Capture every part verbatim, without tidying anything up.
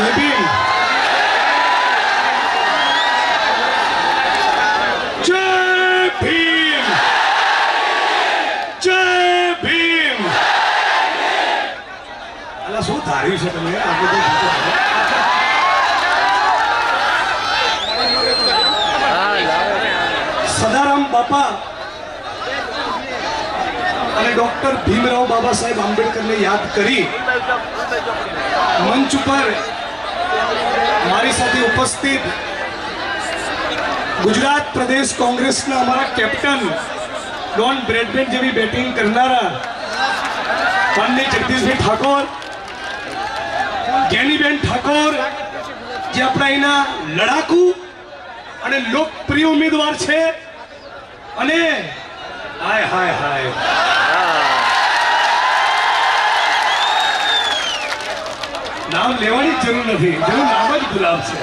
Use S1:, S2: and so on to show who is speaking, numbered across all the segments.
S1: जय भीम, जय भीम, जय भीम। अला શું ધાર્યું છે તમે? આ બધું સદારામ બાપા અને ડોક્ટર ભીમરાવ બાબા સાહેબ આંબેડકરને યાદ કરી મંચ પર મારી સાથે ઉપસ્થિત ગુજરાત પ્રદેશ કોંગ્રેસના અમારા કેપ્ટન ડોન બ્રેડમેન જેવી બેટિંગ કરનારા માનનીય જગદીશભાઈ ઠાકોર, જ્ઞાનીબેન ઠાકોર જે આપણા એના લડાકુ અને લોકપ્રિય ઉમેદવાર છે, અને હાય હાય હાય નામ લેવાની જરૂર નથી, જેનું નામ જ ગુલાબ છે,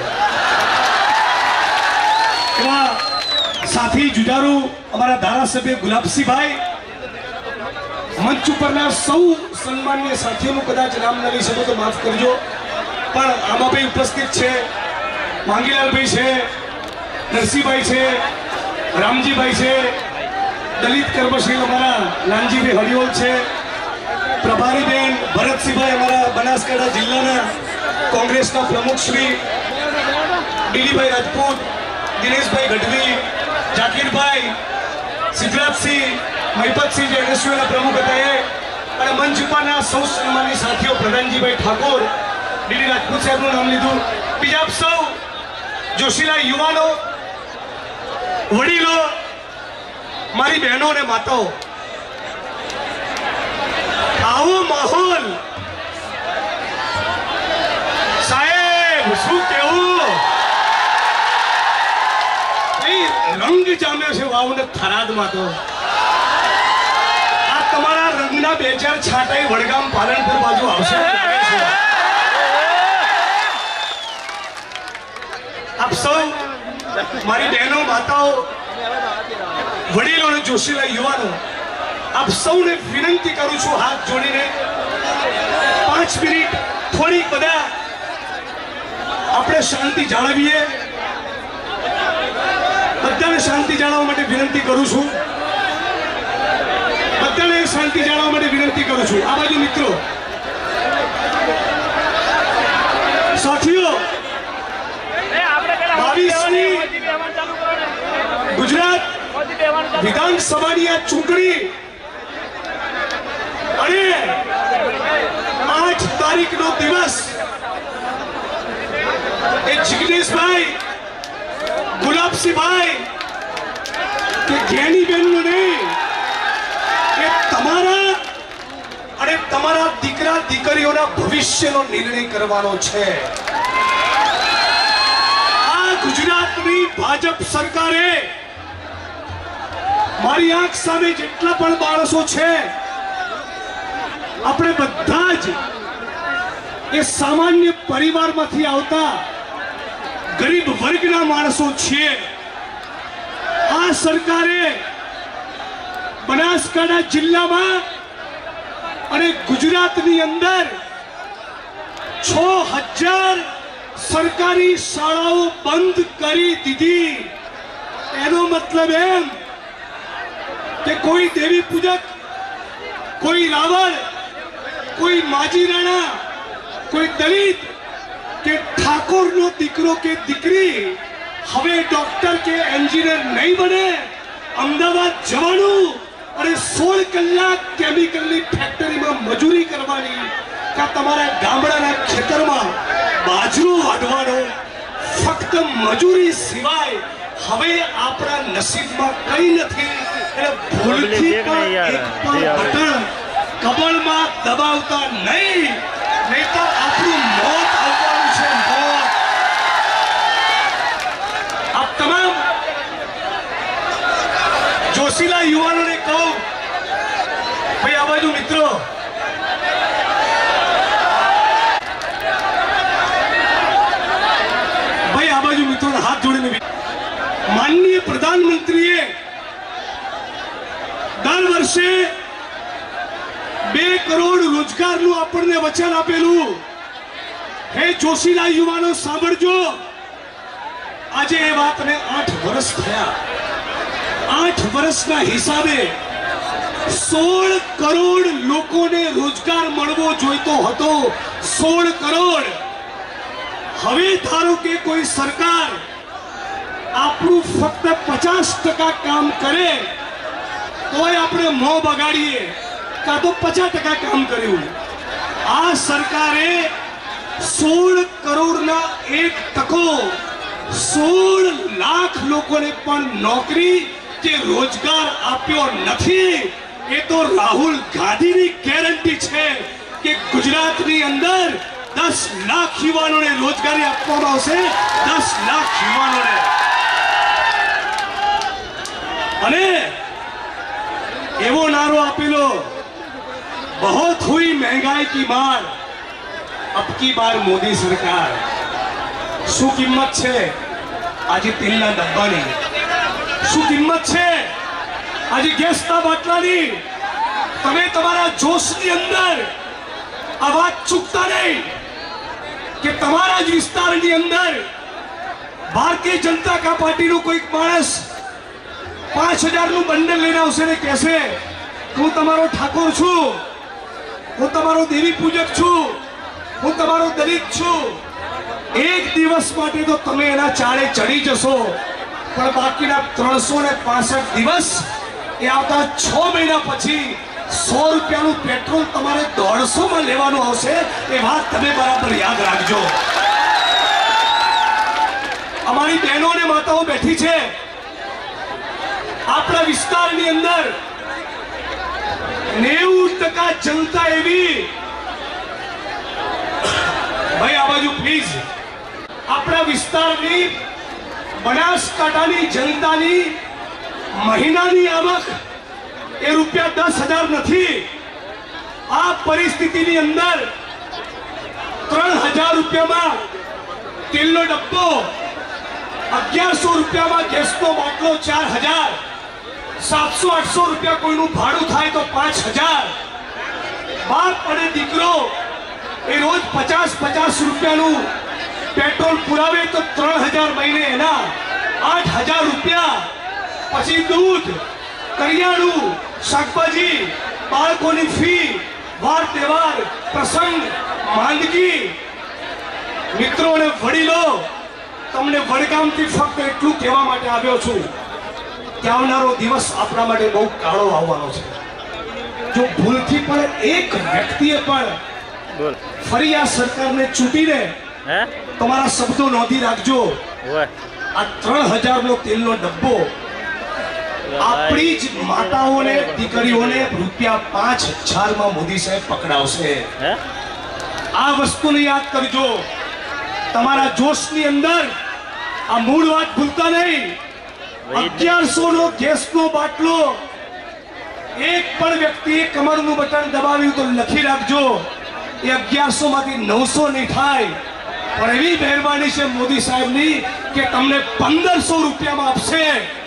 S1: એવા સાથી જુજારુ અમારા ધારાસભ્ય ગુલાબસિંહભાઈ, મંચ ઉપરના સૌ સન્માનીય સાથીઓનું કદાચ નામ ન લઈ શકો તો માફ કરજો, પણ આમાં ભાઈ ઉપસ્થિત છે, માંગીલાલભાઈ છે, નરસિંહભાઈ છે, રામજીભાઈ છે, દલિત કર્મશીલ અમારા લાલજીભાઈ હરિઓલ છે, પ્રભારીબેન ભરતસિંહભાઈ અમારા બનાસકાંઠા જિલ્લાના કોંગ્રેસના પ્રમુખ શ્રી દિલીપભાઈ રાજપૂત, દિનેશભાઈ ગઢવી, જાકીરભાઈ, સિદ્ધરાજસિંહ, મહિપતસિંહ જે એનએસયુના પ્રમુખ હતા એ, અને મંચ ઉપરના સૌ સન્માની સાથીઓ, પ્રધાનજીભાઈ ઠાકોર, ડીડી રાજપૂત સાહેબનું નામ લીધું, બીજા સૌ જોશીલા યુવાનો, વડીલો, મારી બહેનો અને માતાઓ, આવો માહોલ સાહેબ શું કેવું, રંગ જામ્યો છે વાવને થરાદમાં, તો આ તમારા રંગના બે ચાર છાંટાઈ વડગામ પાલનપુર બાજુ આવશે, આપ સૌ મારી બહેનો, માતાઓ, વડીલો અને જોશીલા યુવાનો, આપ સૌને વિનંતી કરું છું હાથ જોડીને પાંચ મિનિટ થોડીક બધા આપણે શાંતિ જાળવીએ, બધાને શાંતિ જાળવવા માટે વિનંતી કરું છું, બધાને શાંતિ જાળવવા માટે વિનંતી કરું છું। આ બાજુ મિત્રો સાથીઓ, બાવીસમી ગુજરાત વિધાનસભાની આ ચૂંટણી અને આઠ તારીખ નો દિવસ એ જિગ્નેશભાઈ, ગુલાબસિંહભાઈ કે જ્ઞાનીબેન નો નહીં, એ તમારા અને તમારા દીકરા દીકરીઓના ભવિષ્યનો નિર્ણય કરવાનો છે। આ ગુજરાતની ભાજપ સરકારે મારી આંખ સામે જેટલા પણ માણસો છે, આપણે બધા જ એ સામાન્ય પરિવારમાંથી આવતા ગરીબ વર્ગના માણસો છીએ। આ સરકારે બનાસકાંઠા જિલ્લામાં અને ગુજરાતની અંદર છ હજાર સરકારી શાળાઓ બંધ કરી દીધી। એનો મતલબ એમ કે કોઈ દેવી પૂજક, કોઈ રાવળ, કોઈ માજી રાણા, કોઈ દલિત કે ઠાકોરનો દીકરો કે દીકરી હવે ડોક્ટર કે એન્જિનિયર નહીં બને, અમદાવાદ જવાનું અને સોળ કલાક કેમિકલની ફેક્ટરીમાં મજૂરી કરવાની, કે તમારા ગામડાના ખેતરમાં બાજરો વાઢવાનો, ફક્ત મજૂરી સિવાય હવે આપણા નસીબમાં કંઈ નથી। એટલે ભૂલથી પણ એક પણ બટન કબળમાં દબાવતા નહીં, નહીં તો આપણું મોત આવવાનું છે, મોત। આપ તમામ જોશીલા યુવાનોને કહું, ભાઈ આ બાજુ મિત્રો, ભાઈ આ બાજુ મિત્રો હાથ જોડીને, માનનીય પ્રધાનમંત્રીએ દર વર્ષે બે કરોડ રોજગારનું આપણને વચન આપેલું, હે જોશીલા યુવાનો સાંભળજો, આજે એ વાતને આઠ વર્ષ થયા. આઠ વર્ષના હિસાબે સોળ કરોડ લોકોને રોજગાર મળવો જોઈતો હતો. સોળ કરોડ. હવે ધારો કે કોઈ સરકાર આપણું ફક્ત પચાસ ટકા કામ કરે તોય આપણે મોં બગાડીએ કાં તો પચાસ ટકા કામ કર્યું. આ સરકારે સોળ કરોડના એક ટકો સોળ લાખ લોકોને પણ નોકરી કે રોજગાર આપ્યો નથી. એ તો રાહુલ ગાંધીની ગેરંટી છે કે ગુજરાતની અંદર દસ લાખ યુવાનોને રોજગારી આપવામાં આવશે. દસ લાખ યુવાનોને. અને એવો નારો આપેલો, बहुत हुई महंगाई की मार, अब की बार मोदी सरकार. શું કિંમત છે આજે તેલના ડબ્બાની? શું કિંમત છે આજે ગેસના બાટલાની? તમે તમારા જોશની અંદર આ વાત ચૂકતા નહીં કે તમારા જ વિસ્તારની અંદર ભારતીય જનતા કા પાર્ટીનો કોઈક માણસ પાંચ હજારનું બંડલ લઈને આવશે ને કહેશે હું તમારો ઠાકોર છું, હું તમારો દેવી પૂજક છું, હું તમારો દલિત છું. એક દિવસ માટે તો તમે એના ચાળે ચડી જશો, પણ બાકીના ત્રણસો ને પાસઠ દિવસ એ આવતા છ મહિના પછી સો રૂપિયાનું પેટ્રોલ તમારે દોઢસો માં લેવાનું આવશે. એ વાત તમે બરાબર યાદ રાખજો. અમારી બહેનો અને માતાઓ બેઠી છે આપણા વિસ્તારની અંદર. નેવું ટકા જનતા એવી, ભાઈ આ બાજુ પ્લીઝ, આપણા વિસ્તારની બનાસકાંઠાની જનતાની મહિનાની આવક એ રૂપિયા દસ હજાર નથી. આ પરિસ્થિતિની અંદર ત્રણ હજાર રૂપિયામાં તેલનો ડબ્બો, અગિયારસો રૂપિયામાં ગેસનો બાટલો ચાર હજાર, સાતસો આઠસો રૂપિયા કોઈનું ભાડું થાય તો પાંચ હજાર. બાપ અને દીકરો એ રોજ પચાસ પચાસ રૂપિયાનું પેટ્રોલ પુરાવે તો ત્રણ હજાર મહિને એના આઠ હજાર રૂપિયા. પછી દૂધ, કરિયાણું, શાકભાજી, બાળકોની ફી, વાર તહેવાર, પ્રસંગ, માંદગી. મિત્રો અને વડીલો, તમને વડગામથી ફક્ત એટલું કહેવા માટે આવ્યો છું કે આવનારો દિવસ આપણા માટે બહુ કાળો આવવાનો છે. જો ભૂલથી પણ એક વ્યક્તિએ પણ ફરી આ સરકારને ચૂંટીને તમારા શબ્દો નોંધી રાખજો. આ ત્રણ હજાર નો તેલનો ડબ્બો આપણી જ માતાઓને, દીકરીઓને રૂપિયા પાંચ હજાર માં મોદી સાહેબ પકડાવશે. આ વસ્તુને યાદ કરજો. તમારા જોશની અંદર આ મૂળ વાત ભૂલતા નહીં. અગિયારસો નો ગેસનો બાટલો એક પણ વ્યક્તિએ કમરનું બટન દબાવ્યું તો લખી રાખજો એ અગિયારસો માંથી નવસો નહીં થાય. પણ એવી મહેરબાની છે મોદી સાહેબની કે તમને પંદરસો રૂપિયામાં આપશે.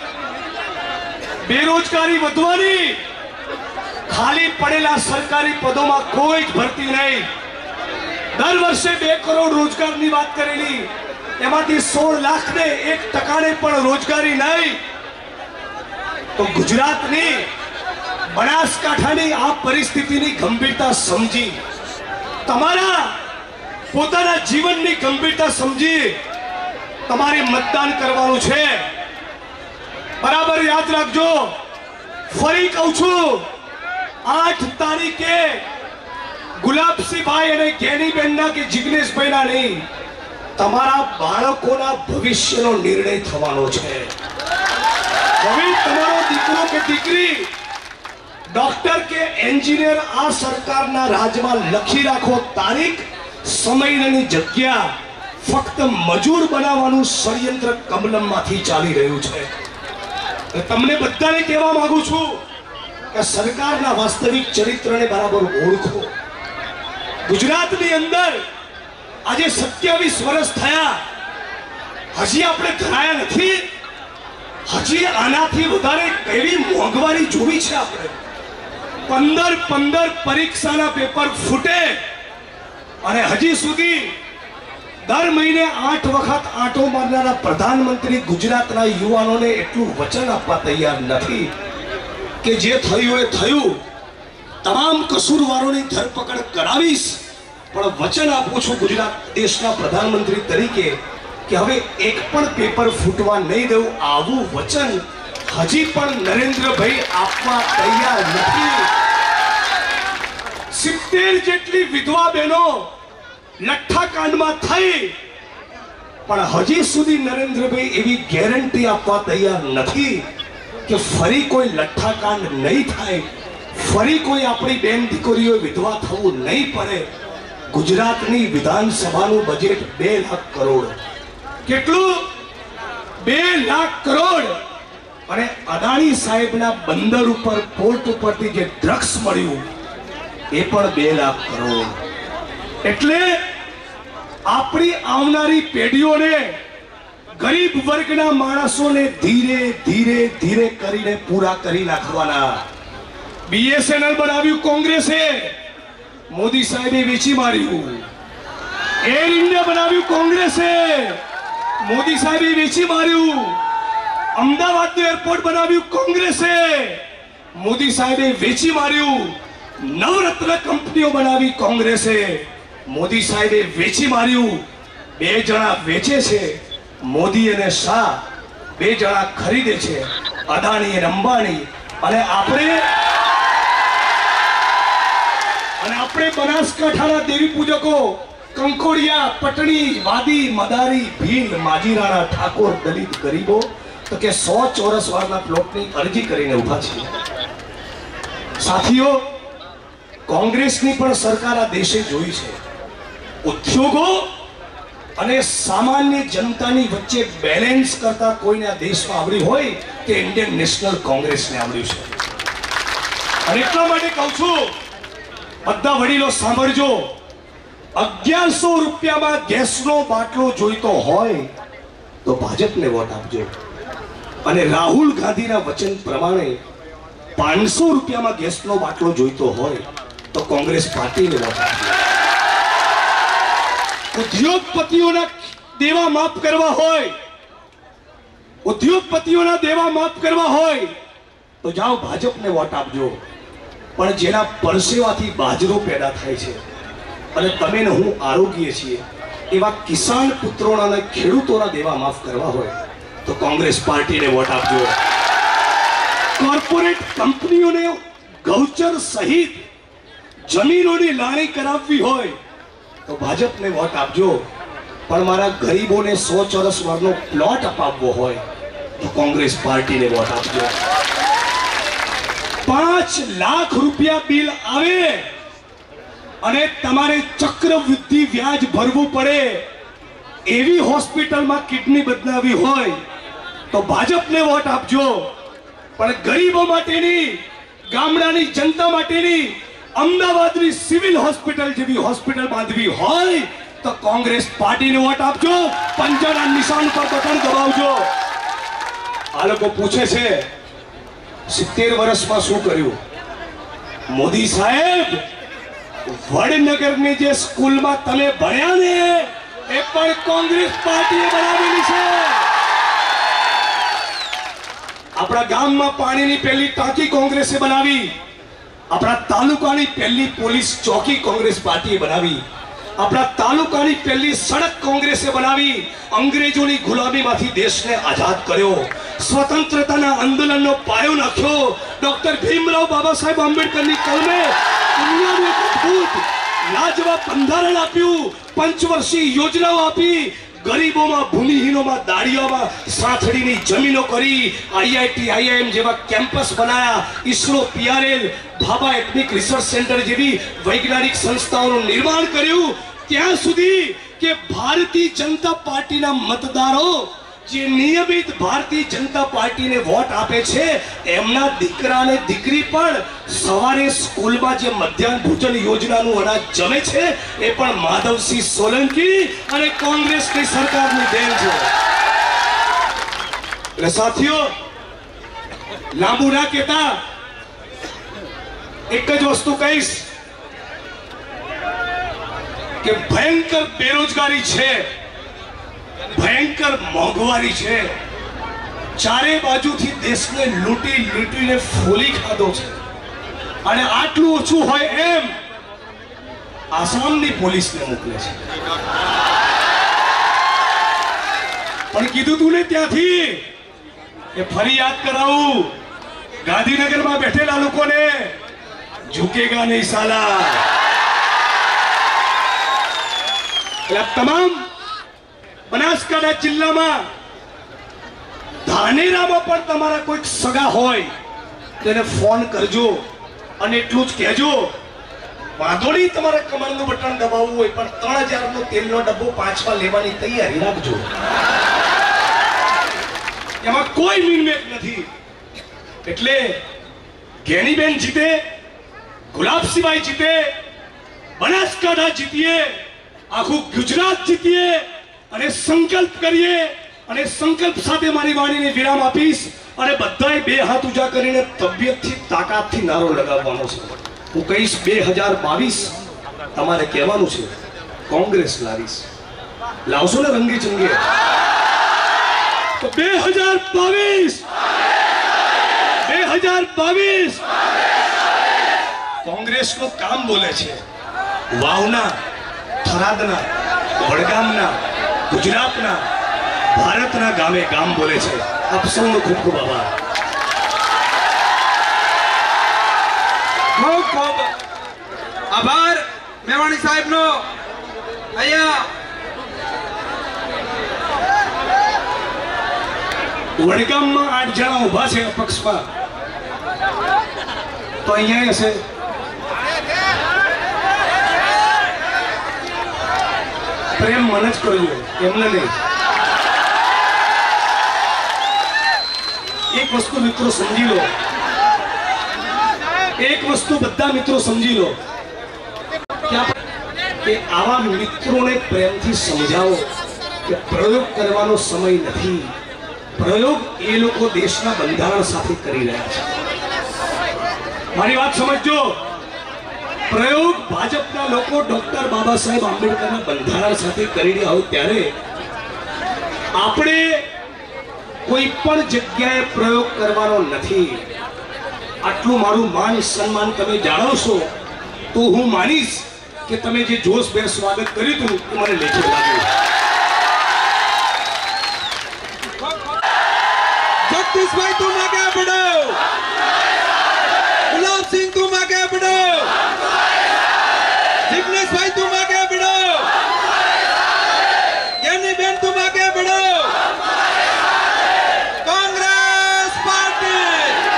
S1: બેરોજગારી વધવાની, ખાલી પડેલા સરકારી પદોમાં કોઈ જ ભરતી નહીં. દર વર્ષે બે કરોડ રોજગારની વાત કરેલી, એમાંથી સોળ લાખ ને એક ટકાને પણ રોજગારી નહીં. તો ગુજરાતની, બનાસકાંઠાની આ પરિસ્થિતિની ગંભીરતા સમજી, તમારા પોતાના જીવનની ગંભીરતા સમજી તમારે મતદાન કરવાનું છે. બરાબર યાદ રાખજો. ફરી કહું છું, આઠ તારીખે ગુલાબસિંહભાઈ અને જ્ઞાનીબેનના કે જિગ્નેશભાઈના નહીં, તમારા બાળકોના ભવિષ્યનો નિર્ણય થવાનો છે. હવે તમારો દીકરો કે દીકરી ડોક્ટર કે એન્જિનિયર આ સરકારના રાજમાં લખી રાખો તારીખ, સમય અને જગ્યા. ફક્ત મજૂર બનાવવાનું ષડયંત્ર કમલમમાંથી ચાલી રહ્યું છે. તમને બધાને કહેવા માંગુ છું કે સરકારના વાસ્તવિક ચરિત્રને બરાબર ઓળખો. ગુજરાતની અંદર આજે સત્યાવીસ વર્ષ થયા, હજી આપણે ધરાયા નથી. હજી આનાથી વધારે કેવી મોંઘવારી જોવી છે આપણે. પંદર પંદર પરીક્ષાના પેપર ફૂટે અને હજી સુધી दर महीने आठ वखत आटो मारनारा प्रधानमंत्री गुजरातना युवानोने एटलुं वचन आपवा तैयार नथी के जे थयुं ए थयुं, तमाम कसूरवारोनी धरपकड़ करावीश, पण वचन आपું છું गुजरात देशना प्रधानमंत्री तरीके के हवे एक पण पेपर फूटवा नहीं देवुं, आवुं वचन हजी पण नरेन्द्रभाई आपवा तैयार नथी। सित्तेर जेटली विधवा बहनों लठ्ठाकांड में थई, पण हजी सुधी नरेन्द्रभाई एवी गेरंटी आपवा तैयार नथी कि फरी कोई लठ्ठाकांड नहीं थाय, फरी कोई अपनी बेन दीकरीओ विधवा थवुं नहीं पड़े। गुजरातनी विधानसभानुं बजेट बे लाख करोड़, केटलुं बे लाख करोड़, अने अदाणी साहेबना बंदर उपर पोर्ट उपरथी जे ड्रग्स मळ्युं ए पण बे लाख करोड़। एटले आपणी आवनारी पेढीओने गरीब वर्गना माणसोने धीरे धीरे धीरे करीने पूरा करी नाखवाना। बीएसएनएल बनाव्યું કોંગ્રેસે, मोदी साहेबे वेची मार्યું। एयर इंडिया बनाव्યું કોંગ્રેસે, मोदी साहेबे वेची मार्યું। अमदावाद एयरपोर्ट बनाव्યું કોંગ્રેસે, मोदी साहेबे वेची मार्યું। नवरत्न कंपनीओ बनावी કોંગ્રેસે, मोदी साहेबे वेची मार्યું। बे जणा वेचे छे, मोदी अने शाह बे जणा खरीदे छे, अदाणी अने अंबाणी। अने आपणे अने आपणे बनासकांठाना देवी पूजको कंकोड़िया, पटणी, वादी, मदारी, भील, माजीराणा, ठाकोर, दलित गरीबो तो के सौ चौरस वाळना प्लॉटनी अरजी करीने उभा छे। साथीओ, कांग्रेसनी पण सरकार आ देशे जोई छे। उद्योगो अने सामान्य जनतानी वच्चे बेलेन्स करता कोईने आ देशमां आवडी होय के इंडियन नेशनल कांग्रेसने आवड्युं छे। अने એટલા માટે કહું છું, બધા વડીલો સાંભળજો, અગિયારસો રૂપિયામાં ગેસનો બાટલો જોઈતો હોય તો ભાજપને વોટ આપજો, અને રાહુલ ગાંધીના વચન પ્રમાણે પાંચસો રૂપિયામાં ગેસનો બાટલો જોઈતો હોય તો કોંગ્રેસ પાર્ટીને વોટ આપજો। ઉદ્યોગપતિઓના દેવા માફ કરવા હોય, ઉદ્યોગપતિઓના દેવા માફ કરવા હોય તો જાઓ ભાજપને વોટ આપજો, પણ જેના પરસેવાથી બાજરો પેદા થાય છે અને તમે ને હું આરોગ્ય છીએ એવા કિસાન પુત્રોના અને ખેડૂતોના દેવા માફ કરવા હોય તો કોંગ્રેસ પાર્ટીને વોટ આપજો। કોર્પોરેટ કંપનીઓને ગૌચર સહિત જમીનોની લાણી કરાવવી હોય તો ભાજપને વોટ આપજો, પણ મારા ગરીબોને સો ચોરસ વારનો પ્લોટ અપાવવો હોય તો કોંગ્રેસ પાર્ટીને વોટ આપજો। पांच लाख रुपया बिल आवे अने तमारे चक्रवृद्धि व्याज भरवू पड़े, एवी हॉस्पिटल में किडनी बदलावी होय तो भाजपने वोट आपजो, पण गरीबों माटेनी, गामडानी जनता माटेनी अमदावादनी सिविल हॉस्पिटल जेवी हॉस्पिटल बांधवी होय तो कांग्रेस पार्टी ने वोट आपजो, पंजाना निशान पर बटन दबावजो। आ लोको पूछे छे सित्तेर वर्ष में शू कर्यु? मोदी साहेब वडनगर ने जे स्कूल में तमे भण्या ने ए पण कांग्रेस पार्टीए बनावेली छे। अपना गाम में पानी नी पहली टांकी कांग्रेसे बनावी, अपना तालुकानी पहली पोलीस चौकी कांग्रेस पार्टीए बनावी, अपना तालुकानी पहली सड़क कांग्रेसे बनावी, अंग्रेजोनी गुलामी माथी देश ने आजाद कर्यो, स्वतंत्रताना आंदोलननो पायो नाख्यो, डॉक्टर भीमराव बाबा साहेब आंबेडकरनी कलमे दुनियाने अद्भुत लाजवाब बंधारण आप्યું, पंचवर्षीय योजनाओ आपी, गरीबों में भूमिहीनों में दाड़ियों में साथड़ी की जमीनों करी, आईआईटी आईआईएम जेवा कैंपस बनाया, ISRO PRL Bhabha atomic research centre जेवी वैज्ञानिक संस्थाओं निर्माण कर्યું। ત્યાં સુધી કે भारतीय जनता पार्टी ना मतदारों जे नियमित भारतीय जनता पार्टी ने वोट आपे छे एमना दीकरा ने दीकरी पण सवारे स्कूल में जे मध्याह्न भोजन योजना नु अनाज जमे छे ए पण माधवसिंह सोलंकी अने कांग्रेस की सरकार नी देन छे। એટલે સાથીઓ લાંબુ ના કહેતા એક જ વસ્તુ કહીશ કે ભયંકર બેરોજગારી છે, ભયંકર મોંઘવારી છે, ચારે બાજુથી દેશને લૂંટી લૂંટીને ફોલી ખાધો છે, અને આટલું ઓછું હોય એમ આસામની પોલીસને મોકલે છે. પણ કીધું તું ને ત્યાંથી એ ફરી યાદ કરાવું, ગાંધીનગરમાં બેઠેલા લોકોને ઝુકેગા નહીં સાલા. એટલે તમામ બનાસકાંઠા જિલ્લામાં ધાનેરામાં પણ તમારા કોઈક સગા હોય તેને ફોન કરજો અને એટલું જ કહેજો, વાંધો નહીં તમારે કમરનું બટન દબાવવું હોય પણ ત્રણ હજાર નો તેલનો ડબ્બો પાંચમાં લેવાની તૈયારી રાખજો. એમાં કોઈ મિનમેક નથી. એટલે ગેનીબેન જીતે, ગુલાબસિંહભાઈ જીતે, બનાસકાંઠા જીતીએ, આખું ગુજરાત જીતીએ અને સંકલ્પ કરીએ. અને સંકલ્પ સાથે મારી વાણીને વિરામ આપીશ અને બધાએ બે હાથ ઊંચા કરીને તબિયતથી તાકાતથી નારો લગાવવાનો છે. હું કહીશ બે હજાર બાવીસ તમારે કહેવાનું છે કોંગ્રેસ લાવીશ. લાવશો ને રંગે ચંગે? તો બે હજાર બાવીસ બે હજાર બાવીસ કોંગ્રેસનું કામ બોલે છે. વાવના, થરાદના, વડગામના, ગુજરાતના, ભારતના ગામે ગામ બોલે છે. આપ સૌનો ખૂબ ખૂબ આભાર.
S2: ખૂબ ખૂબ આભાર મેવાણી સાહેબનો. અહીંયા
S1: વડગામમાં આઠ જણા ઉભા છે અપક્ષમાં, તો અહીંયા હશે. પ્રેમ મને જ કરજો, એમને નહીં. એક વસ્તુ મિત્રો સમજી લો, એક વસ્તુ બધા મિત્રો સમજી લો કે આવા મિત્રોને પ્રેમથી સમજાવો કે પ્રયોગ કરવાનો સમય નથી. પ્રયોગ એ લોકો દેશના બંધારણ સાથે કરી રહ્યા છે. મારી વાત સમજજો. પ્રયોગ ભાજપના લોકો ડોક્ટર બાબા સાહેબ આંબેડકરના બંધારણ સાથે કરી રહ્યા હોય ત્યારે આપણે કોઈ પણ જગ્યાએ પ્રયોગ કરવાનો નથી. આટલું મારું માન સન્માન તમે જાણવશો તો હું માનીશ કે તમે જે જોશભેર સ્વાગત કર્યું હતું એ મને લેખે લાગ્યું.
S2: જગદીશભાઈ તું આગે बढ़ो, गुलाबसिंह तुम आगे बढ़ो, जिग्नेशभाई तुम आगे बढ़ो, ज्ञानीबेन तुम आगे बढ़ो. Congress party,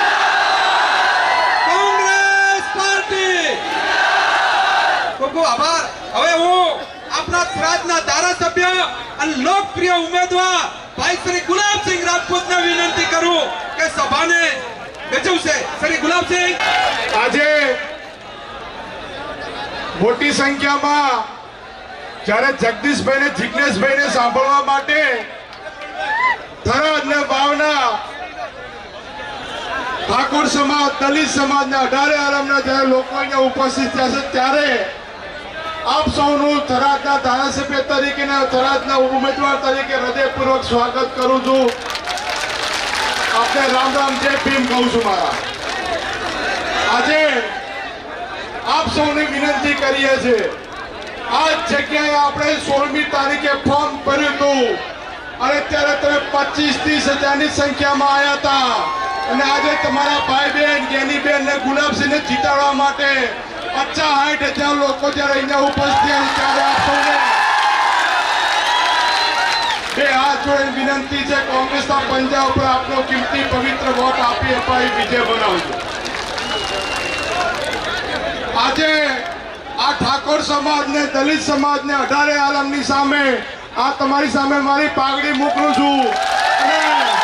S2: Congress party. ખૂબ ખૂબ આભાર. હવે હું આપણા થરાદના ધારાસભ્ય અને લોકપ્રિય ઉમેદવાર ભાઈ શ્રી ગુલાબસિંહ રાજપૂતને વિનંતી કરું કે સભાને ગજવશે. શ્રી ગુલાબસિંહ.
S3: આજે મોટી સંખ્યામાં જ્યારે જગદીશભાઈ ને જિગ્નેશભાઈ ને સાંભળવા માટે થરાદ ને વાવના ઠાકોર સમાજ, દલિત સમાજ ના અઢારે આલમના જ્યારે લોકો અહીંયા ઉપસ્થિત થયા છે ત્યારે આપ સૌનું થરાદના ધારાસભ્ય તરીકે થરાદના ઉમેદવાર તરીકે હૃદયપૂર્વક સ્વાગત કરું છું. આપને રામ રામ જય ભીમ કહું છું. મારા આજે આપ સૌને વિનંતી કરીએ છીએ, આ જગ્યાએ આપણે સોળમી તારીખે ફોર્મ ભર્યું હતું અને ત્યારે તમે પચીસ ત્રીસ હજારની સંખ્યામાં આવ્યા હતા અને આજે તમારા ભાઈ બહેન જ્ઞાનીબેન ને ગુલાબસિંહને જીતાડવા માટે પચાસ સાઠ હજાર લોકો જ્યારે અહીંયા ઉપસ્થિત ત્યારે આપ સૌને બે હાથ જોડે વિનંતી છે કોંગ્રેસના પંજા ઉપર આપનો કિંમતી પવિત્ર વોટ આપી અપાવી વિજય બનાવજો. આજે આ ઠાકોર સમાજ ને દલિત સમાજ ને અઢારે આલમની સામે આ તમારી સામે મારી પાઘડી મોકલું છું અને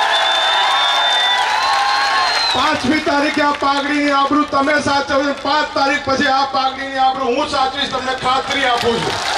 S3: પાંચમી તારીખે આ પાઘડીની આબરૂ તમે સાચવજો. પાંચ તારીખ પછી આ પાઘડીની આબરૂ હું સાચવીશ, તમને ખાતરી આપું છું.